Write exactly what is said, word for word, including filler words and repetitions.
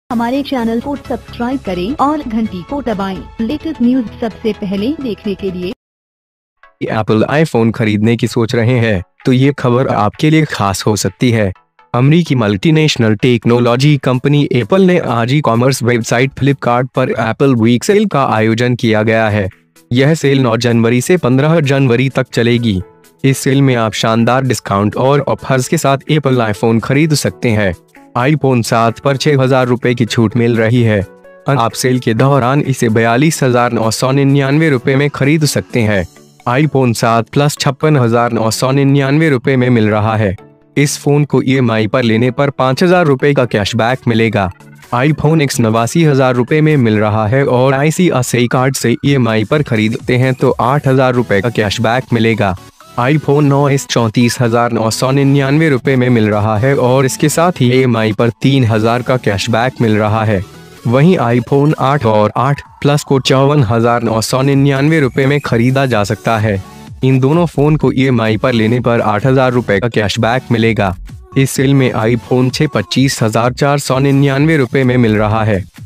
हमारे चैनल को सब्सक्राइब करें और घंटी को दबाएं। लेटेस्ट न्यूज सबसे पहले देखने के लिए। एप्पल आईफोन खरीदने की सोच रहे हैं तो ये खबर आपके लिए खास हो सकती है। अमेरिकी मल्टीनेशनल टेक्नोलॉजी कंपनी एप्पल ने आज ई कॉमर्स वेबसाइट फ्लिपकार्ट पर एप्पल वीक सेल का आयोजन किया गया है। यह सेल नौ जनवरी से पंद्रह जनवरी तक चलेगी। इस सेल में आप शानदार डिस्काउंट और ऑफर्स के साथ एप्पल आईफोन खरीद सकते हैं। आईफोन सात पर छह हजार रुपए की छूट मिल रही है। आप सेल के दौरान इसे बयालीस हजार नौ सौ निन्यानवे रुपए में खरीद सकते हैं। आईफोन सात प्लस छप्पन हजार नौ सौ निन्यानवे रुपए में मिल रहा है। इस फोन को ई एम आई पर लेने पर पाँच हजार रुपए का कैशबैक मिलेगा। आईफोन एक्स नवासी हजार रुपए में मिल रहा है और आई सी आई सी आई कार्ड से ई एम आई पर खरीदते हैं तो आठ हजार रुपए का कैशबैक मिलेगा। आईफोन नौ एस चौंतीस हजार नौ सौ निन्यानवे रुपए में मिल रहा है और इसके साथ ही ई एम आई पर तीन हजार का कैशबैक मिल रहा है। वहीं आईफोन आठ और आठ प्लस को चौवन हजार नौ सौ निन्यानवे रुपए में खरीदा जा सकता है। इन दोनों फोन को ई एम आई पर लेने पर आठ हजार रुपए का कैशबैक मिलेगा। इस सेल में आईफोन छह पच्चीस हजार चार सौ निन्यानवे रुपए में मिल रहा है।